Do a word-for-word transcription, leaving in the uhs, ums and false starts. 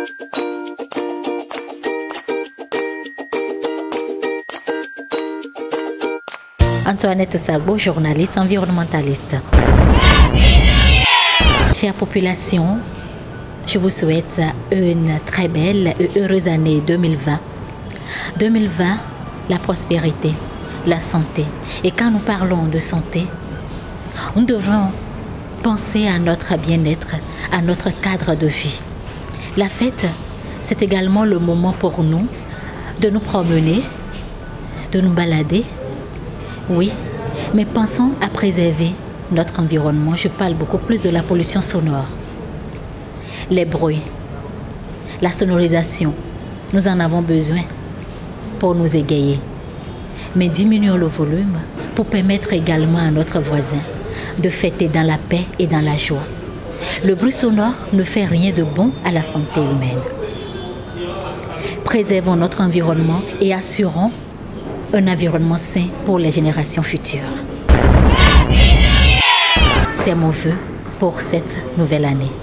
Antoinette Sabo, journaliste environnementaliste. Chère population, je vous souhaite une très belle et heureuse année deux mille vingt. deux mille vingt, la prospérité, la santé. Et quand nous parlons de santé, nous devons penser à notre bien-être, à notre cadre de vie. La fête, c'est également le moment pour nous de nous promener, de nous balader. Oui, mais pensons à préserver notre environnement. Je parle beaucoup plus de la pollution sonore. Les bruits, la sonorisation, nous en avons besoin pour nous égayer. Mais diminuons le volume pour permettre également à notre voisin de fêter dans la paix et dans la joie. Le bruit sonore ne fait rien de bon à la santé humaine. Préservons notre environnement et assurons un environnement sain pour les générations futures. C'est mon vœu pour cette nouvelle année.